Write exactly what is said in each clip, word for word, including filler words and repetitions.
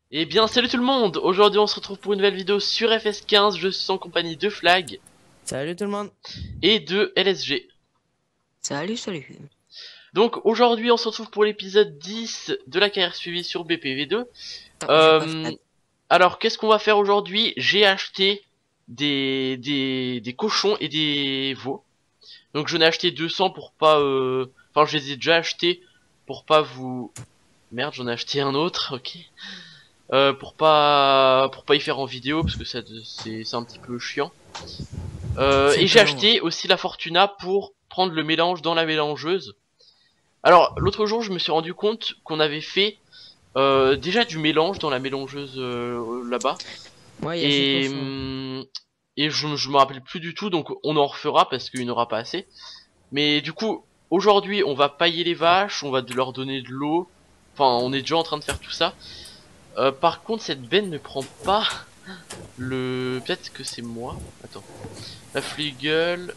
Eh bien salut tout le monde. Aujourd'hui on se retrouve pour une nouvelle vidéo sur F S quinze. Je suis en compagnie de Flag Salut tout le monde. et de L S G. Salut, salut. Donc aujourd'hui on se retrouve pour l'épisode dix de la carrière suivie sur B P V deux. Attends, j'ai pas euh, fait- Alors qu'est-ce qu'on va faire aujourd'hui? J'ai acheté des, des, des cochons et des veaux. Donc j'en ai acheté deux cents pour pas... euh, Enfin je les ai déjà achetés pour pas vous... Merde, j'en ai acheté un autre, ok. Euh, pour pas pour pas y faire en vidéo parce que ça c'est c'est un petit peu chiant. Euh, C'est et j'ai pas long. acheté aussi la Fortuna pour prendre le mélange dans la mélangeuse. Alors l'autre jour je me suis rendu compte qu'on avait fait euh, déjà du mélange dans la mélangeuse euh, là-bas. Ouais, il y a Et sept pour cent. hum, et je je me rappelle plus du tout, donc on en refera parce qu'il n'y en aura pas assez. Mais du coup aujourd'hui on va pailler les vaches, on va leur donner de l'eau. Enfin on est déjà en train de faire tout ça. Euh, par contre cette benne ne prend pas le... Peut-être que c'est moi. Attends. La Fliegel.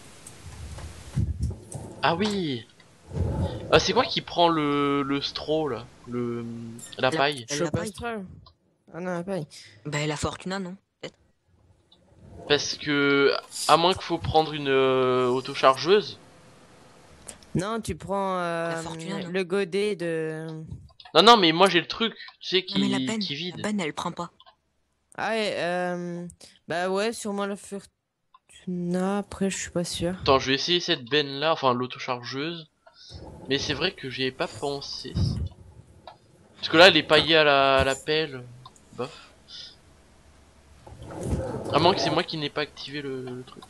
Ah oui. Ah, c'est quoi qui prend le, le straw là? Le... La La- paille. La paille. Chopastral. Ah non, la paille. Bah, la Fortuna, non? Peut-être. Parce que... À moins qu'il faut prendre une euh, autochargeuse. Non, tu prends euh, La Fortuna, non. le godet de... Non non mais moi j'ai le truc. Tu sais Non, mais la qui, benne, qui la vide. benne, elle prend pas. Ah ouais, euh... Bah ouais, sûrement la Fortuna, après je suis pas sûr. Attends je vais essayer cette benne là. Enfin l'autochargeuse. Mais c'est vrai que j'y ai pas pensé. Parce que là elle est paillée à la, à la pelle. Bof. À moins que c'est moi qui n'ai pas activé le, le truc.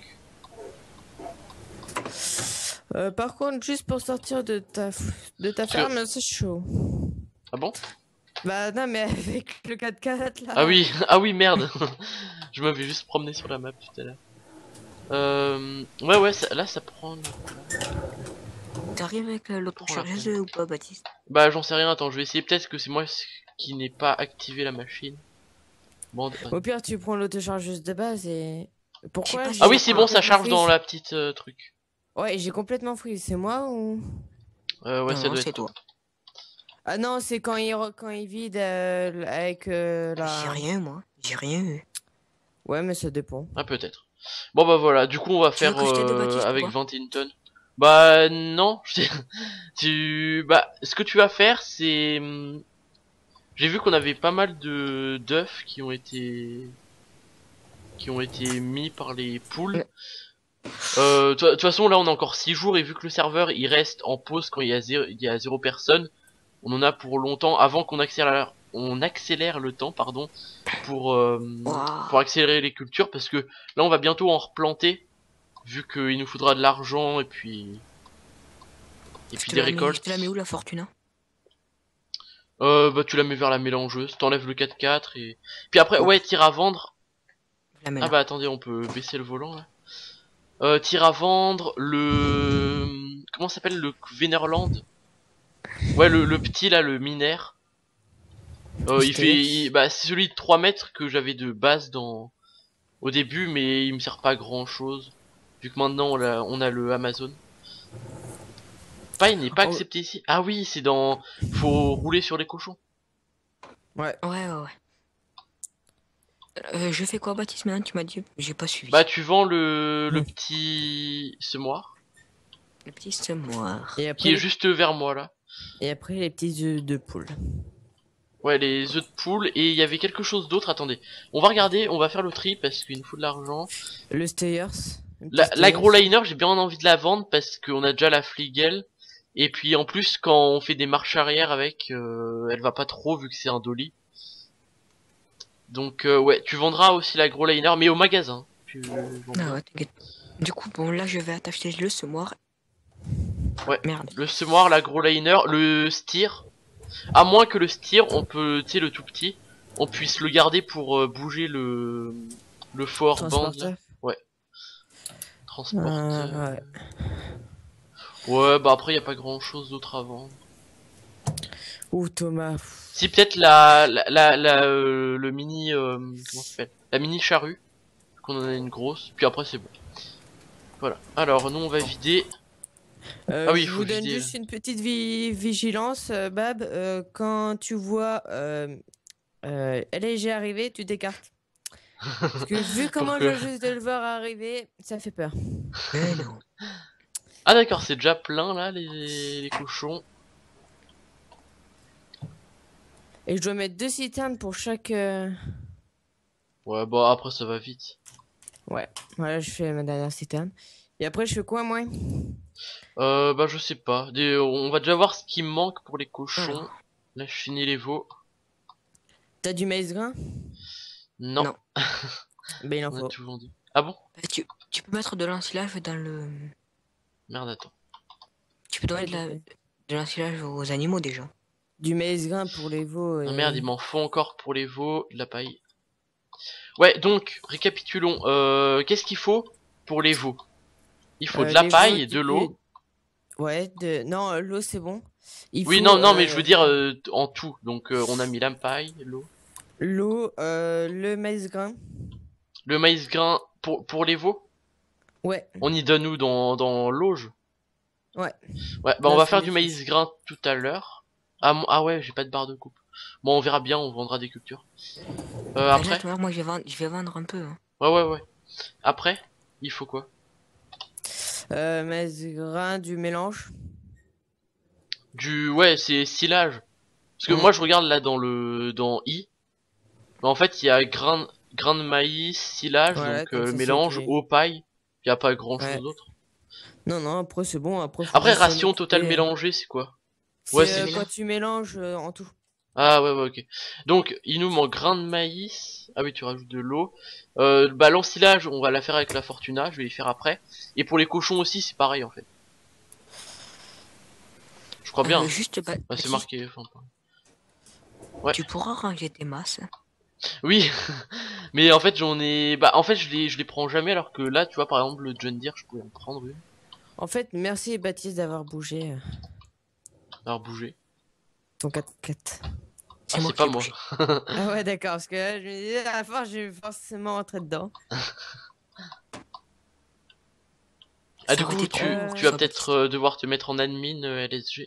Euh, par contre, juste pour sortir de ta, f- de ta que- ferme, c'est chaud. Ah bon? Bah non, mais avec le quatre quatre là... Ah oui, ah oui merde. Je m'avais juste promené sur la map tout à l'heure. Euh... Ouais ouais, ça- là ça prend... T'arrives avec euh, l'auto-chargeuse ou pas, Baptiste? Bah j'en sais rien, attends, je vais essayer, peut-être que c'est moi qui n'ai pas activé la machine. Bon, Au pire, tu prends l'autochargeuse de base et... Pourquoi pas, j'ai ah oui c'est bon, ça complètement charge dans freeze la petite euh, truc. Ouais, j'ai complètement freeze, c'est moi ou... Euh, ouais Non, ça non, doit c'est être... toi. Ah non, c'est quand il, re- quand il vide euh, avec euh, J'ai la... rien eu, moi. J'ai rien eu. Ouais, mais ça dépend. Ah peut-être. Bon bah voilà, du coup on va Tu veux faire que je t'aide, euh, Baptiste, ou avec pas? vingt et une tonnes. Bah non, je sais- tu... Bah ce que tu vas faire c'est... hum, J'ai vu qu'on avait pas mal de d'œufs qui ont été... qui ont été mis par les poules. Ouais. Euh, de toute façon là on a encore six jours et vu que le serveur il reste en pause quand il y a zéro, il y a zéro personne, on en a pour longtemps avant qu'on accélère, on accélère le temps pardon pour euh, Waouh. pour accélérer les cultures parce que là on va bientôt en replanter vu qu'il nous faudra de l'argent et puis et Je puis te des la mets- je récoltes. te la mets où, la Fortuna? Euh, bah tu la mets vers la mélangeuse, t'enlèves le quatre quatre et puis après Oh. ouais tir à vendre. Je la mets Ah là. bah attendez, on peut baisser le volant là. Euh, tir à vendre, le... Comment ça s'appelle, le Venerland? Ouais, le, le petit là, le minaire. Euh, il fait... il- Bah, c'est celui de trois mètres que j'avais de base dans... au début, mais il me sert pas à grand chose. Vu que maintenant on a, on a le Amazon. Paille n'est pas Oh. accepté ici. Ah oui, c'est dans... Faut rouler sur les cochons. Ouais. Ouais, ouais, ouais. Euh, je fais quoi, Baptiste, maintenant? Tu m'as dit? J'ai pas suivi. Bah, tu vends le, le Hmm. petit semoir. Le petit semoir. Et après, Qui est les... juste vers moi là. Et après les petits œufs de poule. Ouais, les œufs de poule, et il y avait quelque chose d'autre, attendez. On va regarder, on va faire le tri parce qu'il nous faut de l'argent. Le Stayers. le petit La, Stayers. l'agro-liner, j'ai bien envie de la vendre parce qu'on a déjà la Fliegel. Et puis en plus, quand on fait des marches arrière avec, euh, elle va pas trop vu que c'est un dolly. Donc euh, ouais, tu vendras aussi l'agro-liner, mais au magasin. Tu vends Ah pas. ouais, t'inquiète. Du coup, bon, là, je vais attacher le semoir. Ouais. Merde. Le semoir, l'agro-liner, le steer. À moins que le steer, on peut, tu sais, le tout petit, on puisse le garder pour euh, bouger le le fort band là. Transporteur. Transporte. Ah, euh, ouais. Ouais, bah après y a pas grand chose d'autre à vendre. Ouh, Thomas. Si peut-être la la la, la, euh, le mini euh, comment ça s'appelle, la mini charrue, qu'on en a une grosse. Puis après c'est bon. Voilà. Alors nous on va vider. Euh, Ah oui, il je faut vous donne vider. juste une petite vi- vigilance, euh, Bab. Euh, quand tu vois euh, Euh, allez, j'ai arrivé, tu t'écartes. Parce que vu comment je Pourquoi? viens de le voir arriver, ça fait peur. Mais non. Ah d'accord, c'est déjà plein là les, les cochons. Et je dois mettre deux citernes pour chaque... euh, Ouais, bon après ça va vite. Ouais, voilà, je fais ma dernière citerne. Et après, je fais quoi, moi? Euh, bah je sais pas. Des- on va déjà voir ce qui me manque pour les cochons. Alors, Là je finis les veaux. t'as du maïs grain? Non, Non. Ben, il en on a faut. tout vendu. Ah bon? Bah, tu, tu peux mettre de l'ensilage dans le. Merde, attends. Tu peux donner Ouais, de la- j'ai fait. de l'ensilage aux animaux déjà. Du maïs grain pour les veaux Ah et... merde, il m'en faut encore pour les veaux, de la paille. Ouais, donc, récapitulons. Euh, qu'est-ce qu'il faut pour les veaux? Il faut euh, de la les paille veaux, et de du- l'eau. Ouais, de... non, euh, l'eau, c'est bon. Il Oui, faut non, non, mais je euh, veux dire euh, en tout. Donc, euh, on a mis la paille, l'eau. l'eau, euh, le maïs grain. Le maïs grain pour, pour les veaux. Ouais, On y donne où dans, dans l'auge? ouais. Ouais, bah on Là, va c'est faire les du fiches. maïs grain tout à l'heure. Ah, mon- ah ouais, j'ai pas de barre de coupe. Bon, on verra bien, on vendra des cultures. Euh, Bah, après? là, tu vois, moi je vais vendre, je vais vendre un peu. Hein. Ouais, ouais, ouais. Après, il faut quoi? Euh, maïs grain, du mélange. Du, ouais, c'est silage. Parce que Mm. moi, je regarde là dans le, dans I. Bah, en fait, il y a grain, grain de maïs, silage, Voilà, donc comme euh, ça, c'est mélange, écrit. eau, paille. Il y a pas grand chose Ouais. d'autre. Non, non, après, c'est bon. Après, faut Après, juste se ration totale motiver. mélangée, c'est quoi? Ouais, C'est c'est euh, ça. quand tu mélanges euh, en tout. Ah ouais, ouais, ok. Donc, il nous manque grain de maïs. Ah oui, tu rajoutes de l'eau. Euh, bah, l'ensilage, on va la faire avec la Fortuna, je vais y faire après. Et pour les cochons aussi, c'est pareil en fait. Je crois bien. Euh, Hein. juste, bah, Bah, c'est Baptiste, marqué. Enfin, pas- ouais. tu pourras ranger tes masses. Oui, mais en fait, j'en ai. Bah, en fait, je les, je les prends jamais alors que là, tu vois, par exemple, le John Deere, je pouvais en prendre une. En fait, merci Baptiste d'avoir bougé euh, Alors, bouger. ton quatre-quatre. C'est Ah, moi c'est qui pas ai moi. bougé. Ah ouais, d'accord, parce que là, je me disais, à la fin, je vais forcément rentrer dedans. Ah, Ça du aurait coup, été tu, trop Euh, pour tu vas toi, peut-être Baptiste. euh, devoir te mettre en admin euh, L S G.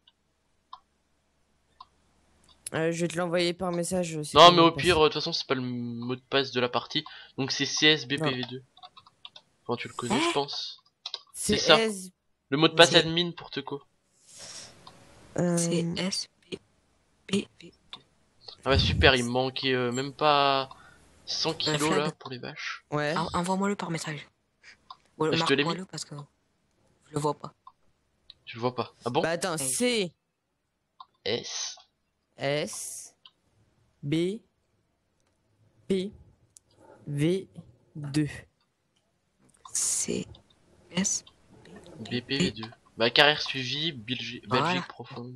Euh, je vais te l'envoyer par message. euh, C'est Non, quoi le mais mot au de passe? pire, euh, de toute façon, c'est pas le mot de passe de la partie. Donc, c'est C S B P Non, V deux. Enfin, tu le connais, je Hein? pense. C'est c'est ça. S. Le mot de passe C'est admin pour Teco. C Euh, S P P V deux. Ah bah super, il me manquait euh, même pas cent Euh, kilos là Flag, pour les vaches. ouais. en- envoie-moi-le par message. Ou Ah, je te l'ai mis? marque-moi-le parce que je le vois pas. Tu le vois pas. Ah bon? Bah attends, Hey. C S. S B P V deux. C S. B P V deux. Bah carrière suivie, Belgi- Voilà. Belgique profonde.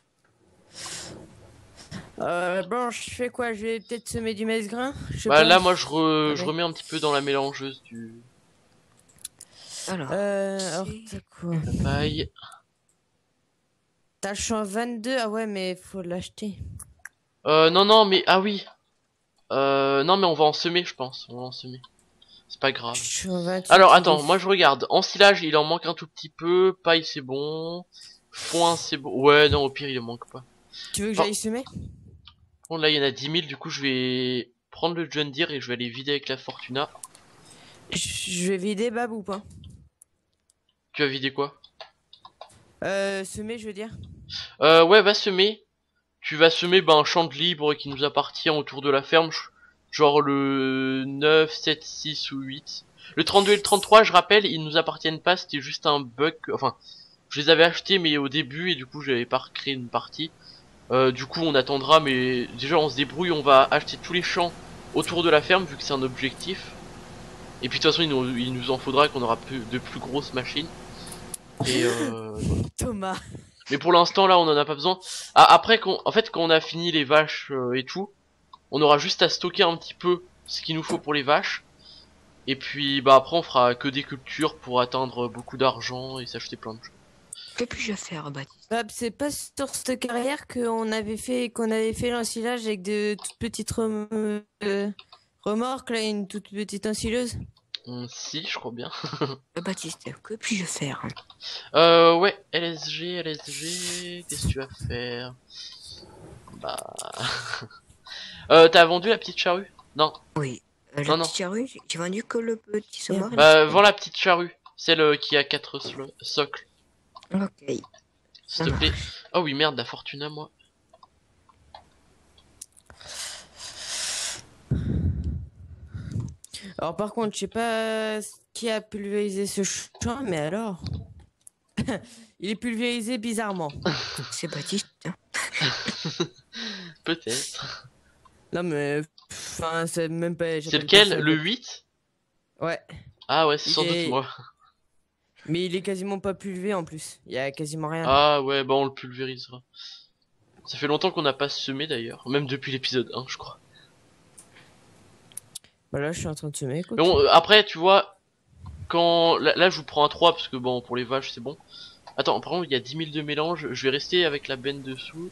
Euh, bon, je fais quoi? Je vais peut-être semer du maïs grain? Je sais Bah pas. là moi je, re- je Allez. remets un petit peu dans la mélangeuse du Alors. Euh, alors, C- t'as quoi? la paille. T'as le champ vingt-deux? Ah ouais, mais faut l'acheter. Euh non non mais ah oui. Euh non mais on va en semer je pense. On va en semer. C'est pas grave. Champ vingt-huit, Alors il attends, est- moi je regarde. Ensilage il en manque un tout petit peu. Paille c'est bon. Foin c'est bon. Ouais non au pire il en manque pas. Tu veux que Oh. j'aille semer? Bon là il y en a dix mille du coup je vais prendre le John Deere et je vais aller vider avec la Fortuna. Je vais vider Bab ou pas? Tu vas vider quoi? Euh, semer, je veux dire. Euh ouais va semer. Tu vas semer ben, un champ de libre qui nous appartient autour de la ferme. Genre le neuf, sept, six ou huit. Le trente-deux et le trente-trois je rappelle ils nous appartiennent pas, c'était juste un bug. Enfin je les avais achetés mais au début et du coup j'avais pas recréé une partie. Euh, du coup on attendra mais déjà on se débrouille, on va acheter tous les champs autour de la ferme vu que c'est un objectif. Et puis de toute façon il nous, il nous en faudra qu'on aura plus, de plus grosses machines. Et euh, voilà. Thomas. Mais pour l'instant là on en a pas besoin. Ah, après qu'on, en fait quand on a fini les vaches euh, et tout, on aura juste à stocker un petit peu ce qu'il nous faut pour les vaches. Et puis bah après on fera que des cultures pour atteindre beaucoup d'argent et s'acheter plein de choses. Que puis-je faire, Baptiste? Bab, c'est pas sur cette carrière qu'on avait fait qu'on avait fait l'ensilage avec de toutes petites rem- euh, remorques là, une toute petite ensileuse. Hum, si je crois bien. Euh, Baptiste, que puis-je faire? Euh ouais, L S G, L S G, qu'est-ce que tu vas faire? Bah Euh, t'as vendu la petite charrue? Non. Oui. Euh, la Non, non. petite charrue, j'ai j'ai vendu que le petit semoir. et Bah, le- vends la petite charrue. Celle euh, qui a quatre slo- socles. Ok. S'il Ça te plaît. marche. Oh oui, merde, la fortune à moi. Alors par contre, je sais pas qui a pulvérisé ce champ, mais alors, il est pulvérisé bizarrement. C'est Baptiste. hein. Peut-être. Non mais, enfin, c'est même pas. C'est j'appelle lequel? pas ça Le huit? Ouais, Ah ouais, c'est Il sans doute est- moi. mais il est quasiment pas pulvé en plus. Il y a quasiment rien. Ah ouais, bah on le pulvérisera. Ça fait longtemps qu'on n'a pas semé d'ailleurs. Même depuis l'épisode un, je crois. Bah là, je suis en train de semer. Écoute. Mais bon, euh, après, tu vois, quand. Là, là, je vous prends un trois parce que bon, pour les vaches, c'est bon. Attends, par contre, il y a dix mille de mélange. Je vais rester avec la benne dessous.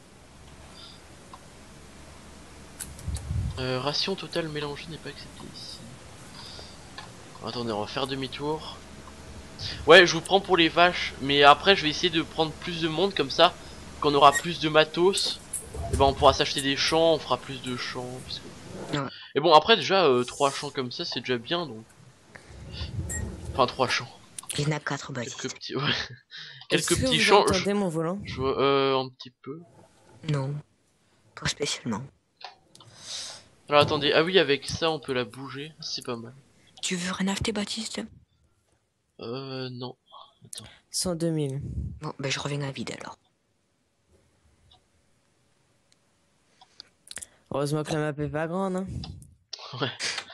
Euh, ration totale mélangée n'est pas acceptée ici. Attendez, on va faire demi-tour. Ouais, je vous prends pour les vaches, mais après je vais essayer de prendre plus de monde comme ça. Quand on aura plus de matos, et ben on pourra s'acheter des champs, on fera plus de champs. Parce que... Ouais. Et bon, après déjà euh, trois champs comme ça, c'est déjà bien donc. Enfin trois champs. Il y en a quatre Quelques Baptiste. petits, ouais. Est-ce Quelques que petits vous champs. Je... entendez mon volant? je vois euh, un petit peu. Non. Pas spécialement. Alors attendez, ah oui, avec ça on peut la bouger, c'est pas mal. Tu veux rien acheter Baptiste? Euh, non. Attends. cent deux mille. Bon, ben je reviens à vide alors. Heureusement que la map est pas grande. Hein. Ouais.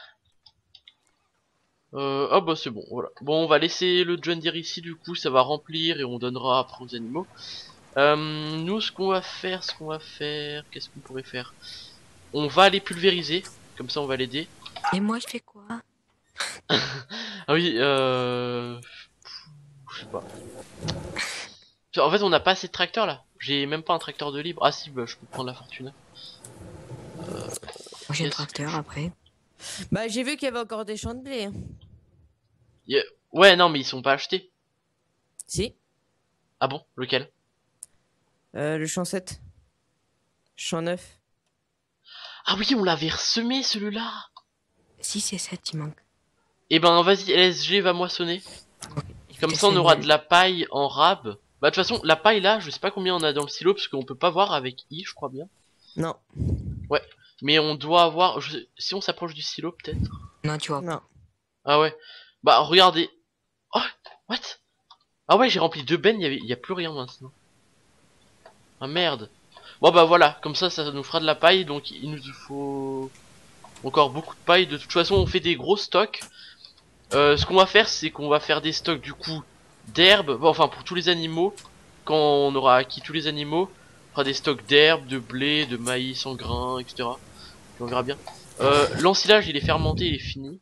Euh, ah bah c'est bon, voilà. Bon, on va laisser le John Deere ici, du coup, ça va remplir et on donnera après aux animaux. Euh, nous, ce qu'on va faire, ce qu'on va faire, qu'est-ce qu'on pourrait faire? On va aller pulvériser, comme ça on va l'aider. Et moi je fais quoi? Ah oui, euh... je sais pas. En fait, on n'a pas assez de tracteurs là. J'ai même pas un tracteur de libre. Ah si, bah je peux prendre la Fortuna. Moi j'ai un Yes. tracteur après. Bah, j'ai vu qu'il y avait encore des champs de blé. Hein. Yeah. Ouais, non, mais ils sont pas achetés. Si. Ah bon, lequel? Euh, le champ sept. Champ neuf. Ah oui, on l'avait ressemé celui-là. Si c'est sept, il manque. Eh ben vas-y, L S G va moissonner. Ok, je vais Comme te ça on aura laisser de la paille en rab. Bah de toute façon, la paille là, je sais pas combien on a dans le silo parce qu'on peut pas voir avec I, je crois bien. Non. Mais on doit avoir, je... si on s'approche du silo peut-être. Non, tu vois. Non. Ah ouais. Bah regardez. Oh, what? Ah ouais, j'ai rempli deux bennes, il y, avait... y a plus rien maintenant. Ah merde. Bon bah voilà, comme ça, ça nous fera de la paille, donc il nous faut encore beaucoup de paille. De toute façon, on fait des gros stocks. Euh, ce qu'on va faire, c'est qu'on va faire des stocks du coup d'herbe, bon, enfin pour tous les animaux. Quand on aura acquis tous les animaux, on fera des stocks d'herbe, de blé, de maïs en grains, et cetera. Puis on verra bien. Euh, L'ensilage, il est fermenté, il est fini.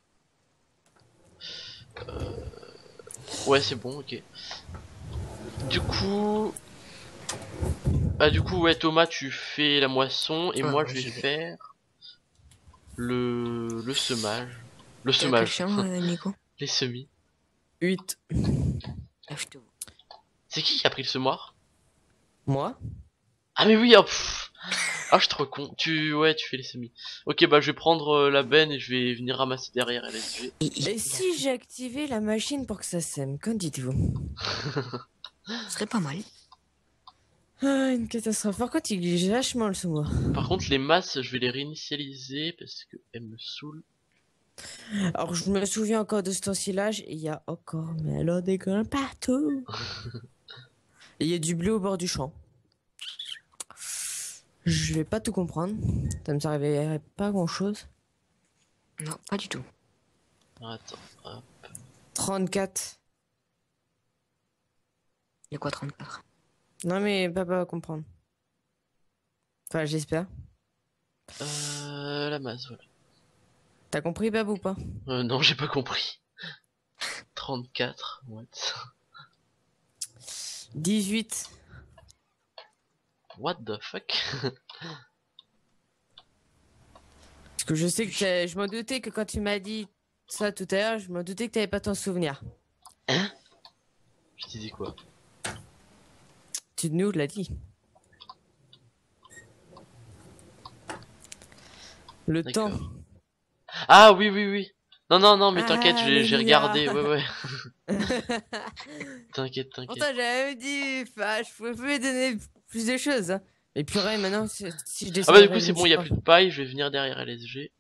Euh... Ouais, c'est bon, ok. Du coup, bah du coup, ouais, Thomas, tu fais la moisson et Ah, moi ouais, je vais j'y vais. faire le le semage, le T'as quel semage, champ, euh, Nico? les semis. huit. Ah, je te vois. C'est qui qui a pris le semoir? Moi? Ah mais oui, ah, pff. Ah, je suis trop con. Tu, ouais, tu fais les semis. Ok, bah je vais prendre euh, la benne et je vais venir ramasser derrière L S G. Il- il- Et il a- si j'ai activé la machine pour que ça sème? Qu'en dites-vous? Ce serait pas mal. Ah, une catastrophe. Par contre, il glisse vachement le semoir. Par contre, les masses, je vais les réinitialiser parce que elles me saoulent. Alors, je me souviens encore de cet ensilage. Il y a encore, mais alors des grains partout. Et il y a du blé au bord du champ. Je vais pas tout comprendre. Ça me servirait pas à grand chose. Non, pas du tout. Attends, hop. trente-quatre. Il y a quoi, trente-quatre? Non, mais papa va comprendre. Enfin, j'espère. Euh, la masse, voilà. T'as compris, Babou, ou pas? Euh, non, j'ai pas compris. trente-quatre, what? dix-huit. What the fuck? Parce que je sais que t'as- je m'en doutais que quand tu m'as dit ça tout à l'heure, je m'en doutais que t'avais pas ton souvenir. Hein? Je t'ai dit quoi? Tu nous l'as dit. Le temps. D'accord. Ah oui, oui, oui. Non, non, non, mais Ah, t'inquiète, j'ai j'ai Alléluia. regardé, ouais, ouais. T'inquiète, t'inquiète. Pourtant, j'avais dit, enfin, je pouvais plus donner plus de choses. Hein. Mais purée, maintenant, si, si je Ah descends bah le du coup c'est revenu, bon, je il y a sais plus de paille, je vais venir derrière L S G.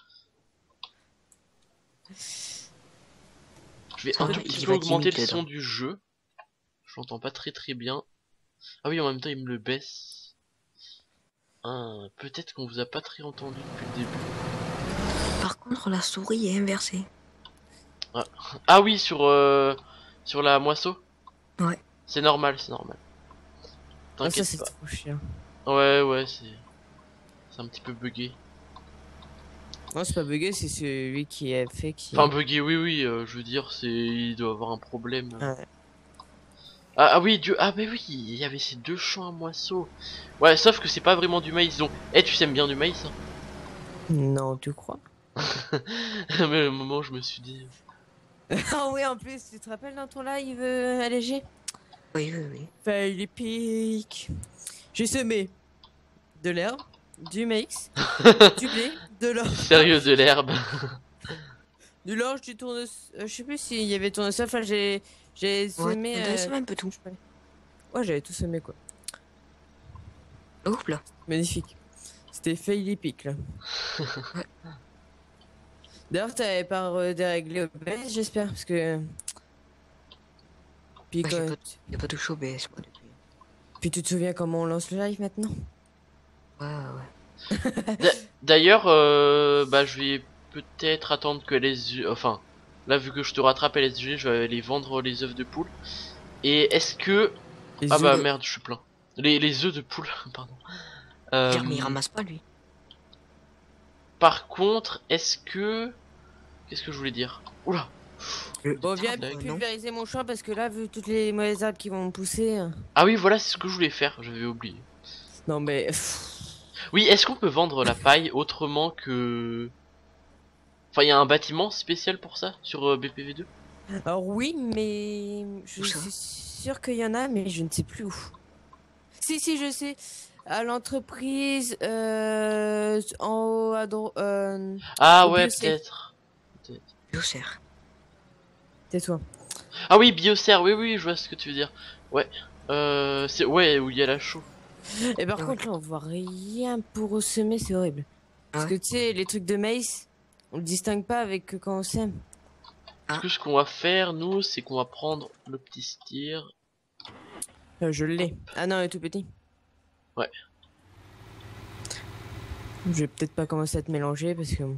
Je vais Ça un va, tout il petit y peu va augmenter timide, le son dedans. du jeu. Je l'entends pas très très bien. Ah oui, en même temps il me le baisse. Ah, peut-être qu'on vous a pas très entendu depuis le début. Par contre, la souris est inversée. Ah oui, sur euh, sur la moisseau. Ouais. C'est normal, c'est normal. Ah, ça, T'inquiète c'est pas. trop chiant. Ouais, ouais, c'est c'est un petit peu bugué. Non, c'est pas bugué, c'est celui qui a fait qui. Enfin bugué, oui, oui. euh, je veux dire, c'est il doit avoir un problème. Ouais. Ah, ah oui, Dieu. Ah mais oui, il y avait ces deux champs à moisseau. Ouais, sauf que c'est pas vraiment du maïs. Donc, eh, tu sèmes bien du maïs hein. Non, tu crois? Mais au moment où je me suis dit. Ah oui, en plus, tu te rappelles dans ton live euh, allégé? Oui, oui, oui. Fail épique. J'ai semé de l'herbe, du maïs, du blé, de l'orge, Sérieux, de l'herbe. du l'orge, du tournesol. Euh, je sais plus s'il y avait tournesol. Enfin, j'ai j'ai Ouais, semé. on a euh, semé un peu tout. Ouais, j'avais tout semé quoi. Oups là. Magnifique. C'était fail épique là. D'ailleurs, t'avais pas euh, déréglé O B S, j'espère, parce que. Puis, Ouais, j'ai quoi- pas, j'ai pas touché au B S moi depuis. Puis tu te souviens comment on lance le live maintenant? Ouais, ouais, ouais. D'a- D'ailleurs, euh, bah je vais peut-être attendre que L S G. Enfin, là vu que je te rattrape L S G, je vais aller vendre les œufs de poule. Et est-ce que. Les Ah bah œufs. merde, je suis plein. Les, les œufs de poule, pardon. Euh, Tiens, mais il ramasse pas lui. Par contre, est-ce que. Qu'est-ce que je voulais dire? Oula! Le- Bon, viens l'arbre, non. pulvériser mon champ parce que là, vu toutes les mauvaises herbes qui vont pousser. euh, Ah oui, voilà, c'est ce que je voulais faire, j'avais oublié. Non, mais. pff, Oui, est-ce qu'on peut vendre la paille autrement que. Enfin, il y a un bâtiment spécial pour ça sur euh, B P V deux? Alors, oui, mais. Je Où ça suis sûr qu'il y en a, mais je ne sais plus où. Si, si, je sais. À l'entreprise. Euh, en haut à droite. Euh, Ah au ouais, Biocé. peut-être. Biocère. Tais-toi. Ah oui, Biocère, oui, oui, je vois ce que tu veux dire. Ouais. Euh, c'est ouais, où il y a la chaux. Et par Ouais. contre, là, on voit rien pour semer, c'est horrible. Parce Ouais. que tu sais, les trucs de maïs, on le distingue pas avec euh, quand on sème. Parce que ce qu'on va faire, nous, c'est qu'on va prendre le petit steer. Euh, je l'ai. Ah non, il est tout petit. Ouais. Je vais peut-être pas commencer à te mélanger parce que.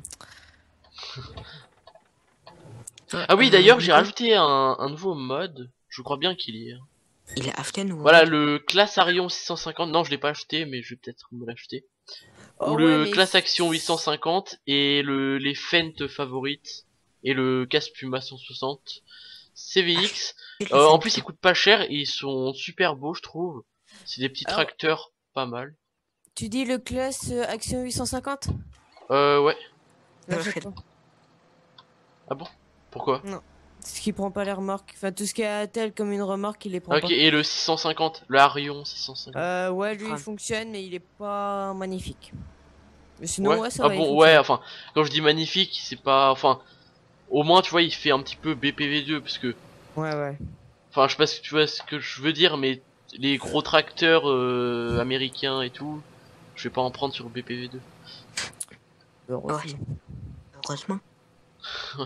Ah oui, Euh, d'ailleurs, j'ai Nico, rajouté un, un nouveau mode. Je crois bien qu'il y est. Il a acheté un nouveau. Voilà, mode. le classe Arion six cent cinquante. Non, je l'ai pas acheté, mais je vais peut-être me l'acheter. Oh Ou ouais, le mais- classe Action huit cent cinquante et le les Fent favorites et le casque Puma cent soixante. C V X. Il le Euh, fait en un plus, peu. ils coûtent pas cher et ils sont super beaux, je trouve. C'est des petits Alors- tracteurs, pas mal. Tu dis le classe euh, Action huit cent cinquante? Euh, ouais. Je Non, le je fais. sais pas. Ah bon? Pourquoi? Ce qui prend pas les remorques. Enfin, tout ce qui est à tel comme une remorque, il les prend Ok, et le six cent cinquante, le Arion six cent cinquante. pas. Euh, ouais, lui, il Ah. fonctionne, mais il est pas magnifique. Mais sinon, ouais, ouais. ça Ah va. il bon, fonctionne. ouais, enfin, quand je dis magnifique, c'est pas, enfin, au moins, tu vois, il fait un petit peu B P V deux, parce que, Ouais, ouais. enfin, je sais pas si tu vois ce que je veux dire, mais les gros tracteurs euh, américains et tout, je vais pas en prendre sur B P V deux. Heureusement. Heureusement. Ouais.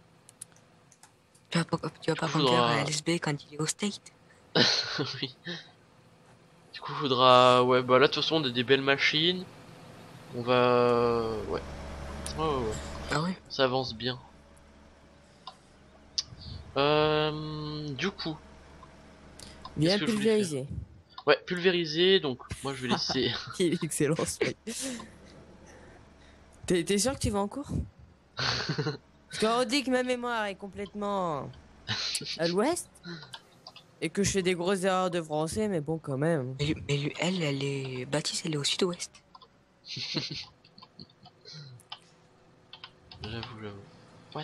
Tu vas pas, tu vas pas Faudra- conduire à L S B quand il est au state. Oui. Du coup, faudra, ouais, bah là, de toute façon, on a des belles machines. On va, ouais, ouais, ouais, ouais. Ah ouais. Ça avance bien. Euh, du coup, Bien que je voulais pulvérisé. ouais, pulvériser, donc moi je vais laisser. Il est excellent, ce mec. T'es t'es sûr que tu vas en cours? Parce qu'on dit que ma mémoire est complètement à l'ouest et que je fais des grosses erreurs de français, mais bon, quand même. Mais, lui- mais lui, elle, elle est. Baptiste, elle est au sud-ouest. J'avoue, j'avoue. What?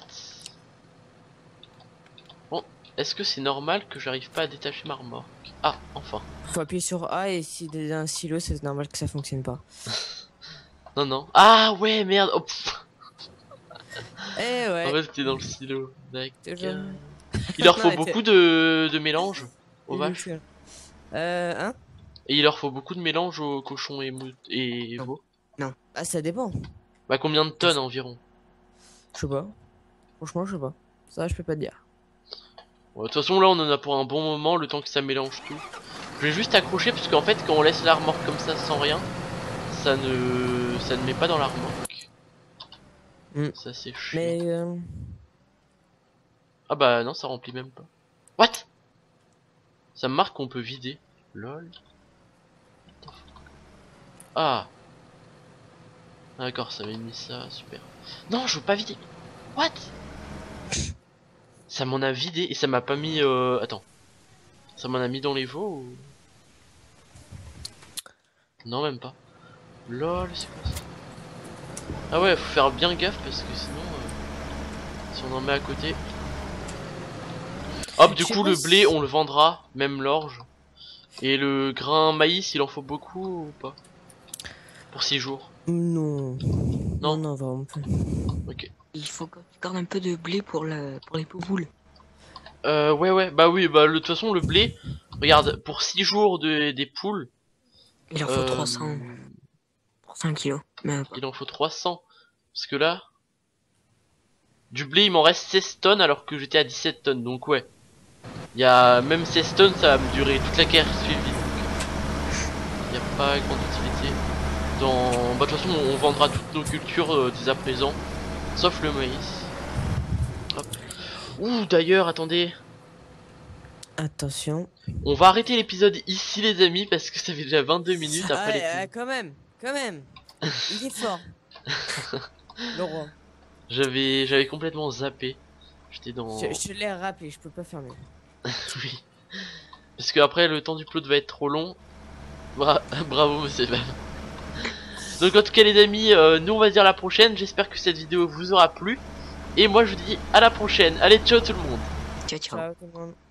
Bon, est-ce que c'est normal que j'arrive pas à détacher ma remorque? Ah, enfin. Faut appuyer sur A et si dans un silo, c'est normal que ça fonctionne pas. Non, non. Ah ouais, merde. Oh, pff. Eh ouais. En fait, t'es dans le silo. D'accord. Toujours. Il leur faut Ouais, beaucoup de, de mélange aux Il est vaches. sûr. Euh, hein? Et il leur faut beaucoup de mélange aux cochons et, mou- et Non. veaux. Ah, ça dépend. Bah, combien de tonnes environ? Je sais pas. Franchement, je sais pas. Ça, je peux pas te dire. Ouais, de toute façon, là, on en a pour un bon moment, le temps que ça mélange tout. Je vais juste accrocher, parce qu'en fait, quand on laisse la remorque comme ça, sans rien, ça ne, ça ne met pas dans la remorque. Mm. Ça, c'est chiant. Mais euh... Ah bah non, ça remplit même pas. What? Ça me marque qu'on peut vider. Lol. Ah. D'accord, ça m'a mis ça, super. Non, je veux pas vider. What? Ça m'en a vidé et ça m'a pas mis... Euh... Attends. Ça m'en a mis dans les veaux ou... Non, même pas. Lol, c'est quoi ça? Ah ouais, faut faire bien gaffe parce que sinon... euh, Si on en met à côté... Hop, du Je sais coup, pas le si- blé, on le vendra, même l'orge. Et le grain maïs, il en faut beaucoup ou pas? Pour six jours. Non. Non. Non, non, vraiment pas. Ok. Il faut que tu gardes un peu de blé pour, la... pour les poules. Euh, ouais, ouais, bah oui, bah, le- de toute façon, le blé, regarde, pour six jours de, des poules, Il en faut euh, trois cents pour cinq kilos. Mais il en faut trois cents. Parce que là, du blé, il m'en reste seize tonnes alors que j'étais à dix-sept tonnes, donc ouais. Il y a même seize tonnes, ça va me durer toute la guerre suivie. Il n'y a pas grande utilité. Dans... Bah, de toute façon, on vendra toutes nos cultures euh, dès à présent, sauf le maïs. Hop. Ouh, d'ailleurs, attendez. Attention. On va arrêter l'épisode ici, les amis, parce que ça fait déjà vingt-deux minutes Ah, après les euh, quand même, quand même. Il est fort. Le roi. J'avais j'avais complètement zappé. J'étais dans... Je, je te l'ai rappelé, je peux pas faire mieux. Oui. Parce que après le temps du plot va être trop long. Bra Bravo monsieur Bam. Donc en tout cas les amis, euh, nous on va se dire à la prochaine. J'espère que cette vidéo vous aura plu. Et moi je vous dis à la prochaine. Allez, ciao tout le monde. ciao ciao. Ciao tout le monde.